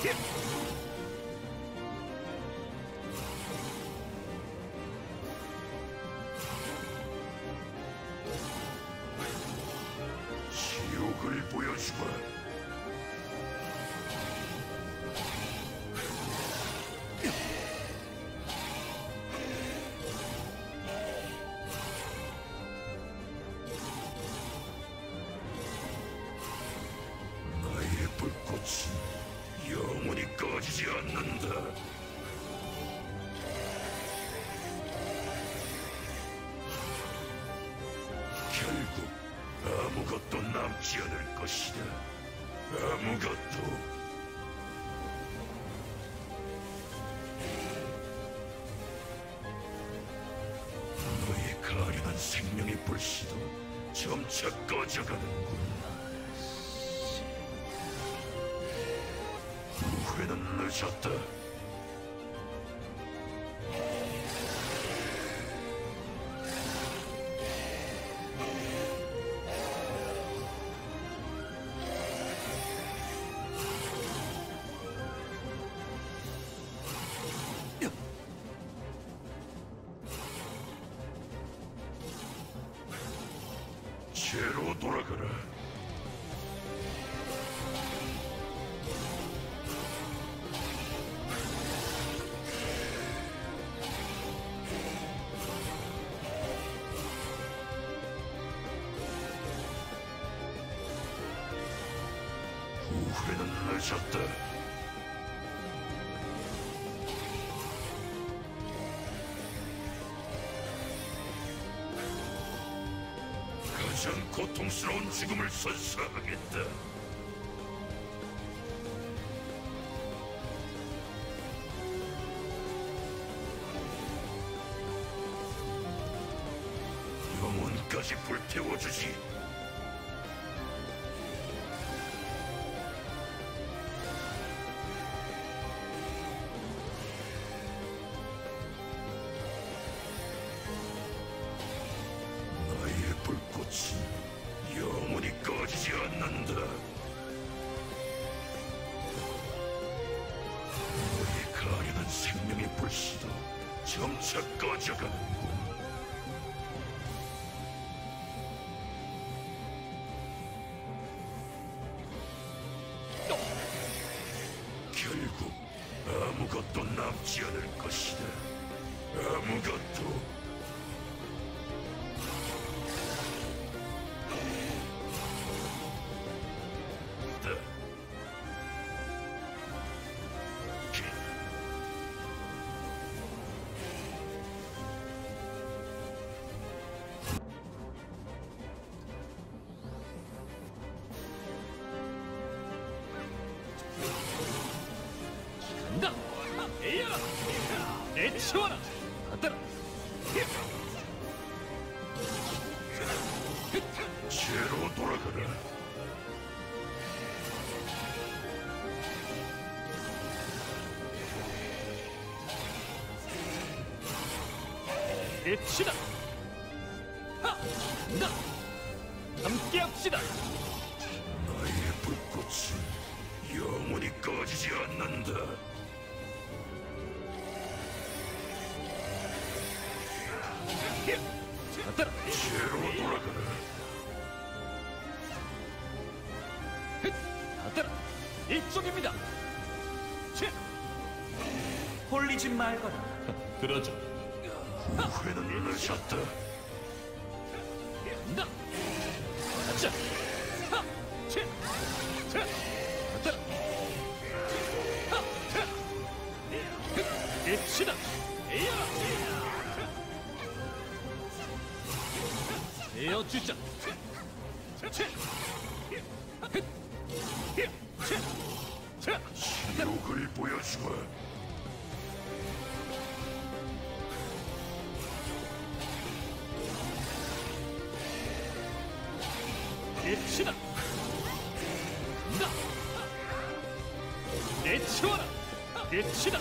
지옥을 보여주마. 나의 불꽃은 영원히 꺼지지 않는다. 결국 아무것도 남지 않을 것이다. 아무것도. 너의 가련한 생명의 불씨도 점차 꺼져가는군. 후회는 늦었다. 죄로 돌아가라. 후회는 늦었다. 가장 고통스러운 죽음을 선사하겠다. 영혼까지 불태워주지. 나의 불꽃은 영원히 꺼지지 않는다. 너의 가련한 생명의 불씨도 점차 꺼져가는군. 결국 아무것도 남지 않을 것이다. 아무것도. 간다! 에이야! 내 치워라! 받아라! 죄로 돌아가라. 내 치다! 하! 간다! 함께합시다! 나의 불꽃은 영원히 꺼지지 않는다. 받아라! 죄로 돌아가라. 받아라! 이쪽입니다! 홀리지 말거라. 그러죠. 후회는 늦었다. 간다! 가자! 하! 치! 자! 받아라! 하! 자! 끝이다! 에이야! 에어주자! 치! 자! 지옥을 보여주마. 끝이다! 나! 내치워라! 끝이다!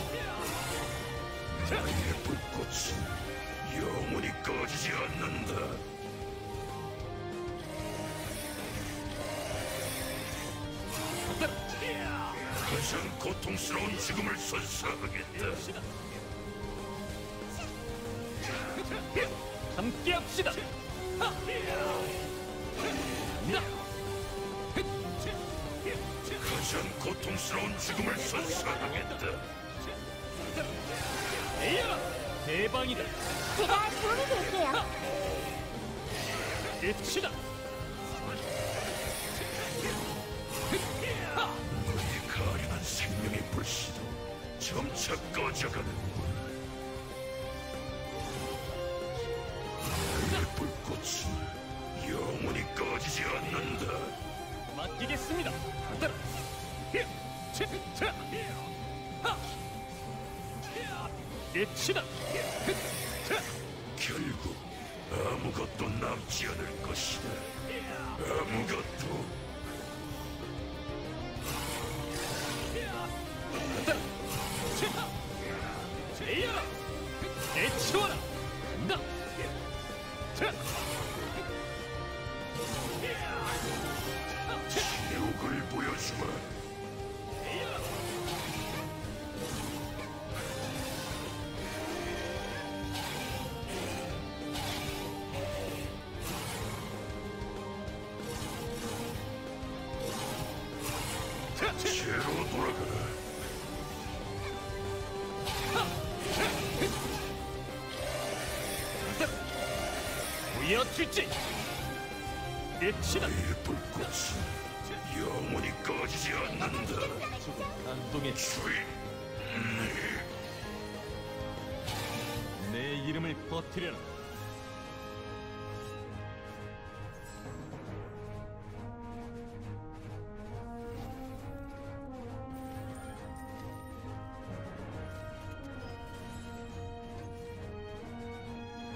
나의 불꽃은 영원히 꺼지지 않는다. 가장 고통스러운 죽음을 선사하겠다. 갑시다. 함께합시다. 나. 가장 고통스러운 죽음을 선사하겠다. 에이야, 대방이다. 제가 도움이 될게요. 끝이다. 이 가련한 생명의 불씨도 점차 꺼져가는군. 그의 불꽃은 영원히 꺼지지 않는다. 맡기겠습니다. 받아라. 끝이다. 결국 아무것도 남지 않을 것이다. 아무것도. 에이야, 내치워라. 나. 지옥을 보여주마. 제로 돌아가라. 보여줄지. 끝이다. 이 불꽃은 영원히 꺼지지 않는다. 안동의 주인, 내 이름을 퍼뜨려라.